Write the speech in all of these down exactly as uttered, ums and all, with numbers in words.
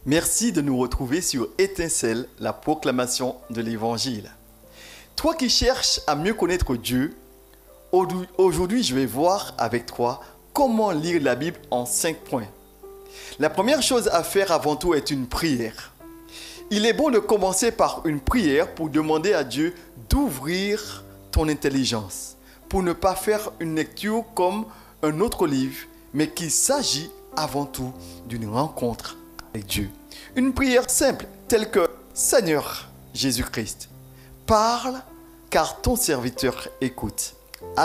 Merci de nous retrouver sur Étincelle, la proclamation de l'Évangile. Toi qui cherches à mieux connaître Dieu, aujourd'hui je vais voir avec toi comment lire la Bible en cinq points. La première chose à faire avant tout est une prière. Il est bon de commencer par une prière pour demander à Dieu d'ouvrir ton intelligence, pour ne pas faire une lecture comme un autre livre, mais qu'il s'agit avant tout d'une rencontre avec Dieu. Une prière simple telle que « Seigneur Jésus-Christ, parle car ton serviteur écoute. Amen. »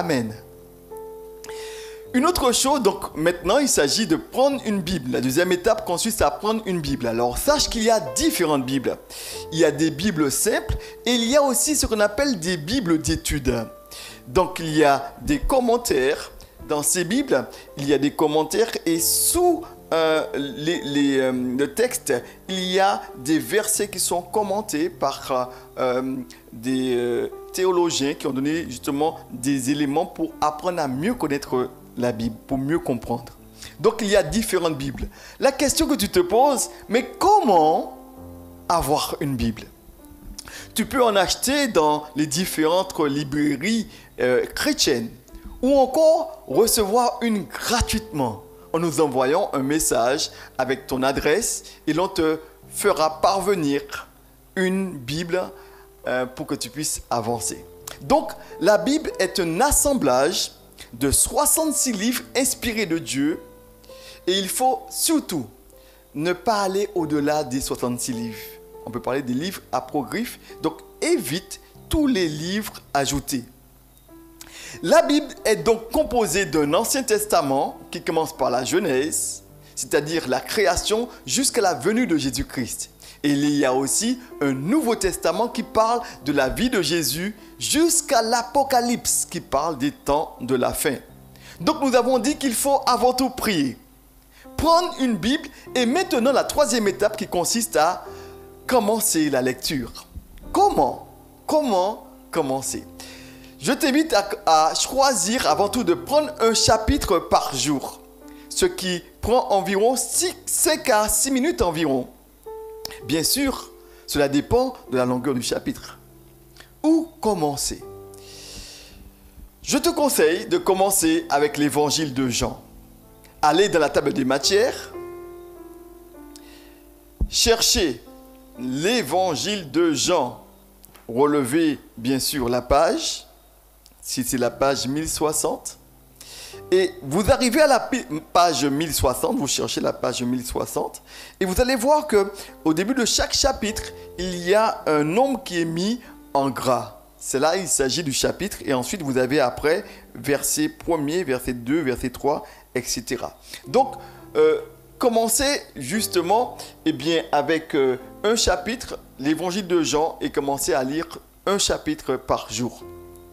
Une autre chose, donc maintenant il s'agit de prendre une Bible. La deuxième étape consiste à prendre une Bible. Alors sache qu'il y a différentes Bibles. Il y a des Bibles simples et il y a aussi ce qu'on appelle des Bibles d'études. Donc il y a des commentaires. Dans ces Bibles, il y a des commentaires et sous euh, les, les, euh, le texte, il y a des versets qui sont commentés par euh, des euh, théologiens qui ont donné justement des éléments pour apprendre à mieux connaître la Bible, pour mieux comprendre. Donc il y a différentes Bibles. La question que tu te poses, mais comment avoir une Bible? Tu peux en acheter dans les différentes librairies euh, chrétiennes ou encore recevoir une gratuitement en nous envoyant un message avec ton adresse et l'on te fera parvenir une Bible euh, pour que tu puisses avancer. Donc la Bible est un assemblage de soixante-six livres inspirés de Dieu et il faut surtout ne pas aller au-delà des soixante-six livres. On peut parler des livres apocryphes, donc évite tous les livres ajoutés. La Bible est donc composée d'un Ancien Testament qui commence par la Genèse, c'est-à-dire la création jusqu'à la venue de Jésus-Christ. Et il y a aussi un Nouveau Testament qui parle de la vie de Jésus jusqu'à l'Apocalypse qui parle des temps de la fin. Donc nous avons dit qu'il faut avant tout prier, prendre une Bible et maintenant la troisième étape qui consiste à commencer la lecture. Comment? Comment commencer? Je t'invite à, à choisir avant tout de prendre un chapitre par jour, ce qui prend environ cinq à six minutes environ. Bien sûr, cela dépend de la longueur du chapitre. Où commencer? Je te conseille de commencer avec l'évangile de Jean. Allez dans la table des matières, cherchez l'évangile de Jean, relevez bien sûr la page, si c'est la page mille soixante. Et vous arrivez à la page mille soixante, vous cherchez la page mille soixante, et vous allez voir qu'au début de chaque chapitre, il y a un nombre qui est mis en gras. C'est là, il s'agit du chapitre, et ensuite vous avez après verset premier, verset deux, verset trois, et cetera. Donc, euh, commencez justement eh bien, avec euh, un chapitre, l'évangile de Jean, et commencez à lire un chapitre par jour.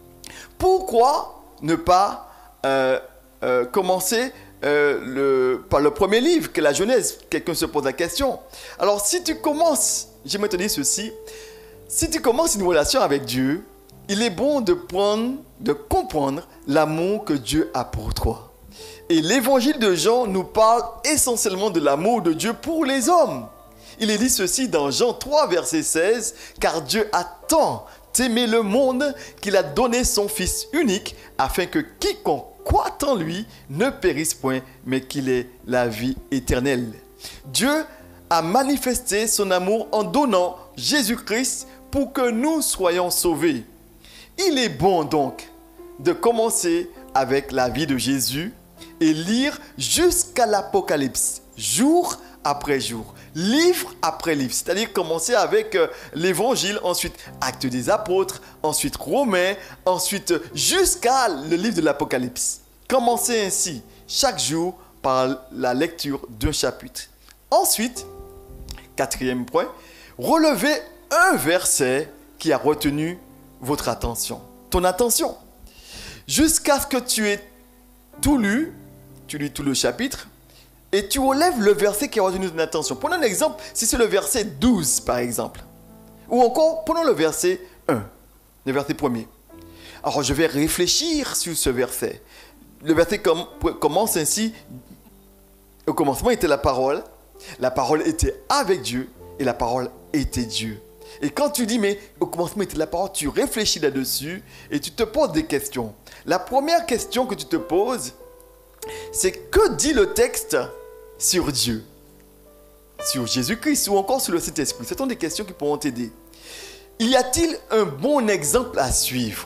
Pourquoi ne pas euh, euh, commencer euh, le, par le premier livre, que la Genèse? Quelqu'un se pose la question. Alors, si tu commences, j'aimerais te dire ceci, si tu commences une relation avec Dieu, il est bon de prendre, de comprendre l'amour que Dieu a pour toi. Et l'évangile de Jean nous parle essentiellement de l'amour de Dieu pour les hommes. Il est dit ceci dans Jean trois, verset seize, « Car Dieu a tant aimé le monde qu'il a donné son Fils unique, afin que quiconque croit en lui ne périsse point, mais qu'il ait la vie éternelle. » Dieu a manifesté son amour en donnant Jésus-Christ pour que nous soyons sauvés. Il est bon donc de commencer avec la vie de Jésus et lire jusqu'à l'Apocalypse, jour après jour, livre après livre. C'est-à-dire commencer avec euh, l'Évangile, ensuite Actes des Apôtres, ensuite Romains, ensuite jusqu'à le livre de l'Apocalypse. Commencez ainsi chaque jour par la lecture d'un chapitre. Ensuite, quatrième point, relevez un verset qui a retenu votre attention, ton attention. Jusqu'à ce que tu aies tout lu, tu lis tout le chapitre, et tu relèves le verset qui a retenu ton attention. Prenons un exemple, si c'est le verset douze par exemple. Ou encore, prenons le verset un, le verset premier. Alors je vais réfléchir sur ce verset. Le verset com- commence ainsi. Au commencement était la parole, La parole était avec Dieu et la parole était Dieu. Et quand tu dis, mais au commencement était la parole, tu réfléchis là-dessus et tu te poses des questions. La première question que tu te poses, c'est que dit le texte sur Dieu, sur Jésus-Christ ou encore sur le Saint-Esprit? Ce sont des questions qui pourront t'aider. Y a-t-il un bon exemple à suivre?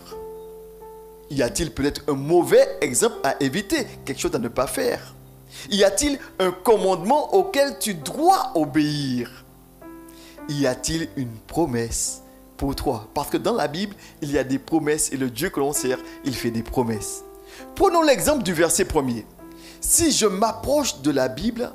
Y a-t-il peut-être un mauvais exemple à éviter, quelque chose à ne pas faire? Y a-t-il un commandement auquel tu dois obéir? Y a-t-il une promesse pour toi? Parce que dans la Bible, il y a des promesses et le Dieu que l'on sert, il fait des promesses. Prenons l'exemple du verset premier. Si je m'approche de la Bible,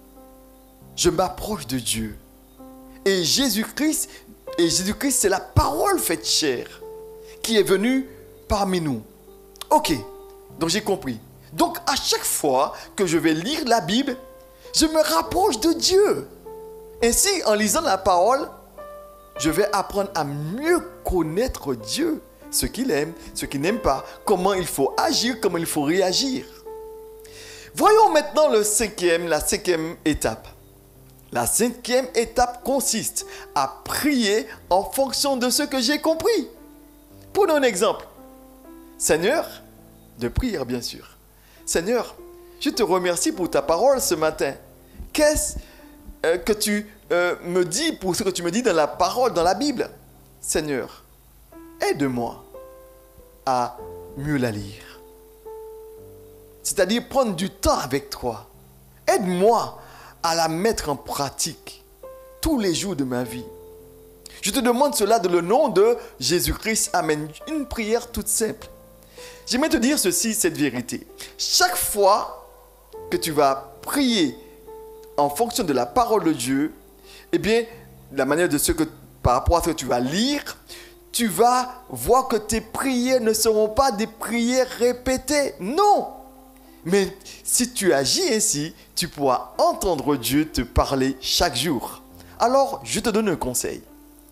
je m'approche de Dieu. Et Jésus-Christ, et Jésus-Christ, c'est la parole faite chair qui est venue parmi nous. Ok, donc j'ai compris. Donc à chaque fois que je vais lire la Bible, je me rapproche de Dieu. Ainsi, en lisant la parole, je vais apprendre à mieux connaître Dieu, ce qu'il aime, ce qu'il n'aime pas, comment il faut agir, comment il faut réagir. Voyons maintenant le cinquième, la cinquième étape. La cinquième étape consiste à prier en fonction de ce que j'ai compris. Prenons un exemple. Seigneur, de prière bien sûr. Seigneur, je te remercie pour ta parole ce matin. Qu'est-ce euh, que tu euh, me dis pour ce que tu me dis dans la parole, dans la Bible? Seigneur, aide-moi à mieux la lire. C'est-à-dire prendre du temps avec toi. Aide-moi à la mettre en pratique tous les jours de ma vie. Je te demande cela dans le nom de Jésus-Christ. Amen. Une prière toute simple. J'aimerais te dire ceci, cette vérité. Chaque fois que tu vas prier en fonction de la parole de Dieu, eh bien, la manière de ce que, par rapport à ce que tu vas lire, tu vas voir que tes prières ne seront pas des prières répétées. Non! Mais si tu agis ainsi, tu pourras entendre Dieu te parler chaque jour. Alors, je te donne un conseil.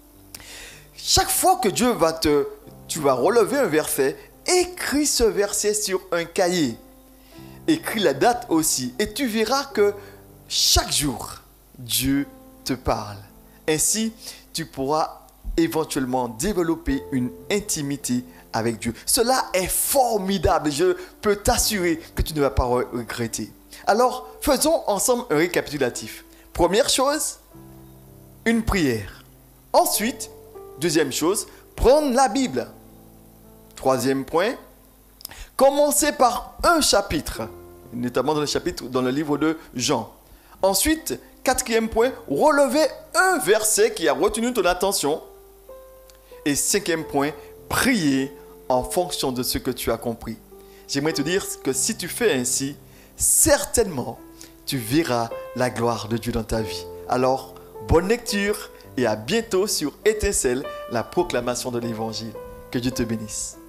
Chaque fois que Dieu va te... Tu vas relever un verset, écris ce verset sur un cahier. Écris la date aussi. Et tu verras que chaque jour, Dieu te parle. Ainsi, tu pourras éventuellement développer une intimité avec Dieu. Cela est formidable. Je peux t'assurer que tu ne vas pas regretter. Alors, faisons ensemble un récapitulatif. Première chose, une prière. Ensuite, deuxième chose, prendre la Bible. Troisième point, commencer par un chapitre, notamment dans le chapitre dans le livre de Jean. Ensuite, quatrième point, relever un verset qui a retenu ton attention. Et cinquième point, prier en fonction de ce que tu as compris. J'aimerais te dire que si tu fais ainsi, certainement, tu verras la gloire de Dieu dans ta vie. Alors, bonne lecture et à bientôt sur Étincelle, la proclamation de l'Évangile. Que Dieu te bénisse.